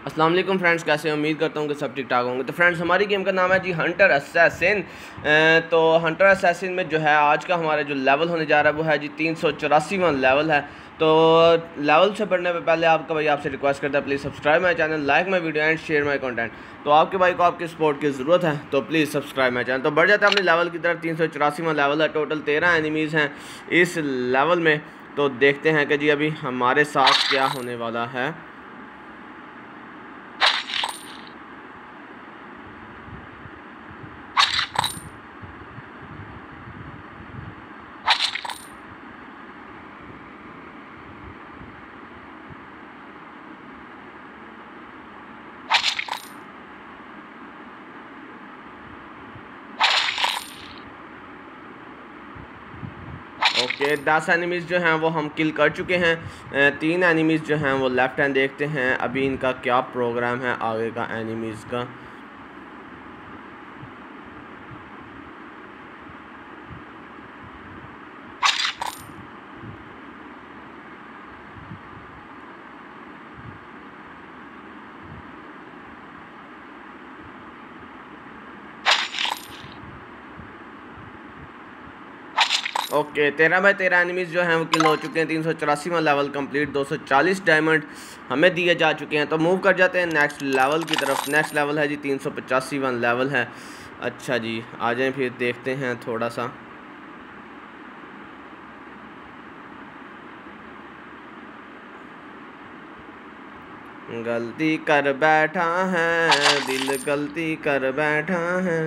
अस्सलाम वालेकुम फ्रेंड्स, कैसे उम्मीद करता हूँ कि सब ठीक ठाक होंगे। तो फ्रेंड्स, हमारी गेम का नाम है जी हंटर असैसिन। तो हंटर असैसिन में जो है आज का हमारा जो लेवल होने जा रहा है वो है जी 384वां लेवल है। तो लेवल से बढ़ने पे पहले आपका भाई आपसे रिक्वेस्ट करता है, please subscribe my channel, like my video and share my content. तो आपके भाई को आपकी सपोर्ट की ज़रूरत है, तो प्लीज़ सब्सक्राइब माई चैनल। तो बढ़ जाता है अपने लेवल की तरफ। 384वां लेवल है, टोटल 13 एनिमीज़ हैं इस लेवल में। तो देखते हैं कि जी अभी हमारे साथ क्या होने वाला है। ओके, 10 एनिमीज़ जो हैं वो हम किल कर चुके हैं। 3 एनिमीज़ जो हैं वो लेफ़्ट हैंड। देखते हैं अभी इनका क्या प्रोग्राम है आगे का एनिमीज़ का। ओके, 13/13 एनिमीज़ जो हैं वो किल हो चुके हैं। 384वां लेवल कंप्लीट, 240 डायमंड हमें दिए जा चुके हैं। तो मूव कर जाते हैं नेक्स्ट लेवल की तरफ। नेक्स्ट लेवल है जी 385वां लेवल है। अच्छा जी, आ जाएँ फिर देखते हैं थोड़ा सा। गलती कर बैठा है दिल, गलती कर बैठा है।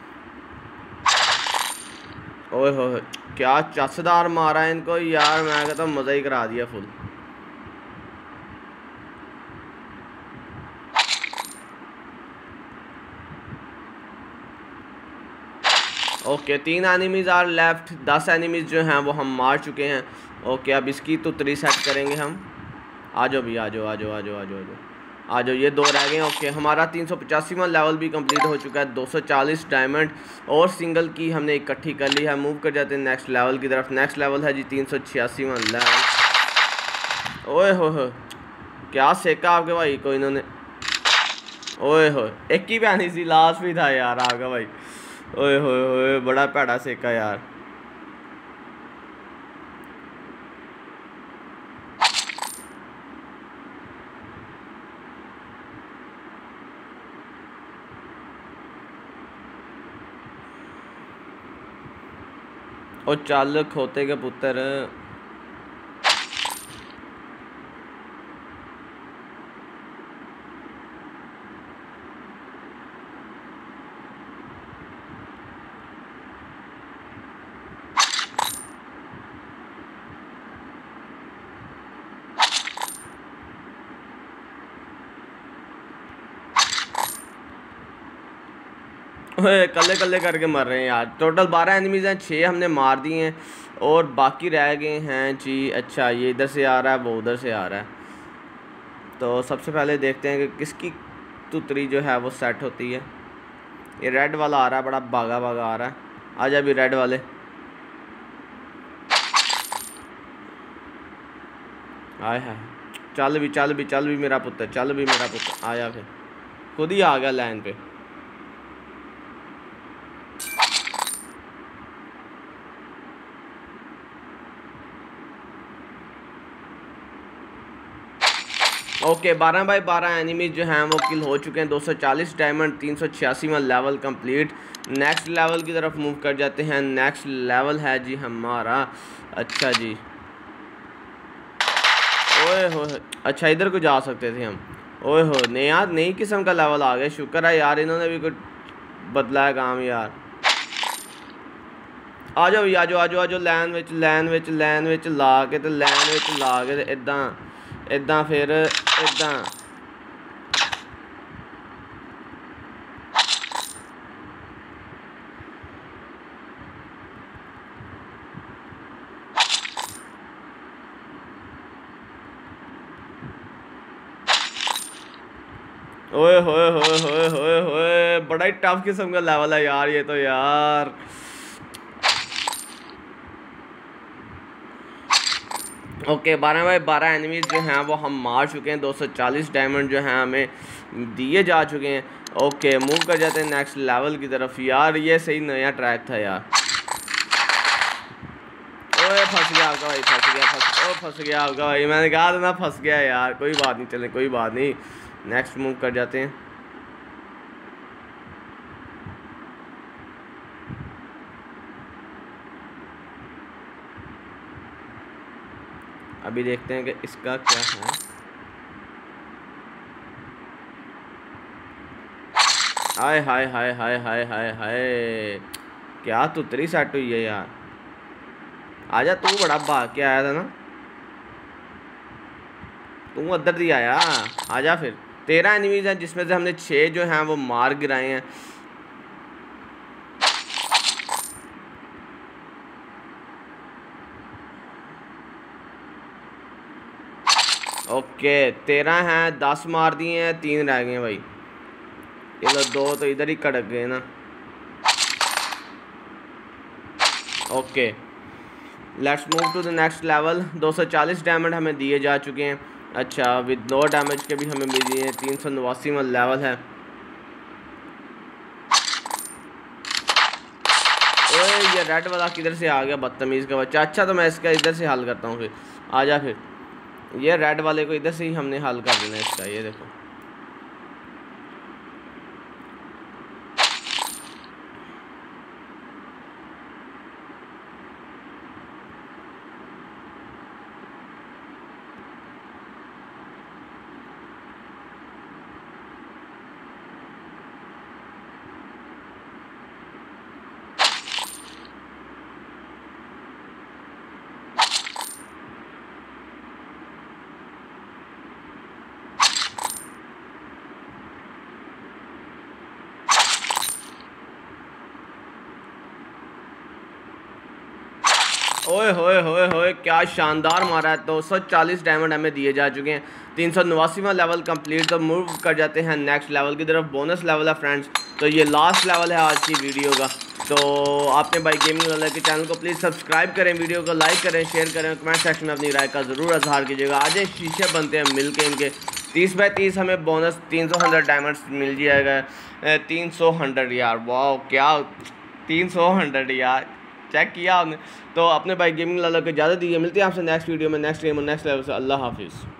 ओए हो, क्या चसदार मारा है इनको यार, मैं कहता हूँ मज़ा ही करा दिया full. Okay, 3 enemies are left. 10 enemies जो हैं वो हम मार चुके हैं। ओके, अब इसकी तो 3 सेट करेंगे हम। आ जाओ भी, आ जाओ आ जाओ आ जाओ आ जाओ आ जाओ, ये 2 रह गए। ओके, हमारा 385वां लेवल भी कंप्लीट हो चुका है। 240 डायमंड और सिंगल की हमने इकट्ठी कर ली है। मूव कर जाते हैं नेक्स्ट लेवल की तरफ। नेक्स्ट लेवल है जी 386वां लेवल। ओए हो, क्या सेका आपके भाई को इन्होंने। ओए हो, एक ही बहनी सी लास्ट भी था यार आपका भाई। ओए हो, बड़ा भैड़ा सेका यार। और चल खोते के पुत्र। ओए, कल्ले कल्ले करके मर रहे हैं यार। टोटल 12 एनिमीज़ हैं, 6 हमने मार दिए हैं और बाकी रह गए हैं जी। अच्छा, ये इधर से आ रहा है, वो उधर से आ रहा है। तो सबसे पहले देखते हैं कि किसकी तुतरी जो है वो सेट होती है। ये रेड वाला आ रहा है, बड़ा भागा भागा आ रहा है। आजा भी रेड वाले। आए है, चल भी चल भी चल भी मेरा पुत्र, चल भी मेरा पुत्र। आया फिर, खुद ही आ गया लाइन पे। ओके, 12/12 एनिमीज जो हैं वो किल हो चुके हैं। 240 डायमंड, 386वां लेवल कंप्लीट। नेक्स्ट लेवल की तरफ मूव कर जाते हैं। नेक्स्ट लेवल है जी हमारा। अच्छा जी, ओए हो, अच्छा इधर को जा सकते थे हम। ओए हो, नई किस्म का लेवल आ गया। शुक्र है यार, इन्होंने भी कुछ बदला है काम यार। आ जाओ आ जाओ आ जाओ आ जाओ, लैन विच ला के तो लैन विच ला के इदां इदां फिर इदां। ओए होए होए होए होए होए, बड़ा ही टफ किस्म का लेवल है यार ये तो यार। ओके 12/12 एनिमीज जो हैं वो हम मार चुके हैं। 240 डायमंड जो हैं हमें दिए जा चुके हैं। ओके मूव कर जाते हैं नेक्स्ट लेवल की तरफ। यार ये सही नया ट्रैक था यार। ओए फंस गया आपका भाई, फंस गया आपका भाई। मैंने कहा था ना फंस गया यार। कोई बात नहीं, चले कोई बात नहीं, नेक्स्ट मूव कर जाते हैं। अभी देखते हैं कि इसका क्या है। हाय हाय हाय हाय हाय हाय हाय, क्या तुतरी सेट हुई है यार। आजा, तू बड़ा भाग के आया था ना, तू अदर ही आया। आजा फिर। 13 एनिमीज हैं जिसमें से हमने 6 जो हैं वो मार गिराए हैं। ओके 13 हैं, 10 मार दिए हैं, 3 रह गए हैं भाई। ये लो 2 तो इधर ही कड़क गए ना। Okay let's move to the next level. 240 diamond हमें दिए जा चुके हैं। अच्छा विद नो डैमेज के भी हमें मिल दिए हैं। 389वां लेवल है। ओए ये रेड वाला किधर से आ गया बदतमीज़ का बच्चा। अच्छा तो मैं इसका इधर से हल करता हूँ फिर। आजा फिर, ये रेड वाले को इधर से ही हमने हल कर देना इसका। ये देखो ओए होए होए होए, क्या शानदार मारा है। 240 डायमंड हमें दिए जा चुके हैं। 389वां लेवल कंप्लीट। तो मूव कर जाते हैं नेक्स्ट लेवल की तरफ। बोनस लेवल है फ्रेंड्स। तो ये लास्ट लेवल है आज की वीडियो का। तो आपने भाई गेमिंग वाला के चैनल को प्लीज़ सब्सक्राइब करें, वीडियो को लाइक करें, शेयर करें, कमेंट सेक्शन में अपनी राय का ज़रूर इजहार कीजिएगा। आज शीशे बनते हैं मिल के इनके 30/30 हमें बोनस 300 डायमंड्स मिल जाएगा। 300 यार, वाह क्या 300 यार, चेक किया आपने। तो अपने भाई गेमिंग लाला को इजाज़त दीजिए। मिलते हैं आपसे नेक्स्ट वीडियो में, नेक्स्ट गेम और नेक्स्ट लेवल से। अल्लाह हाफिज़।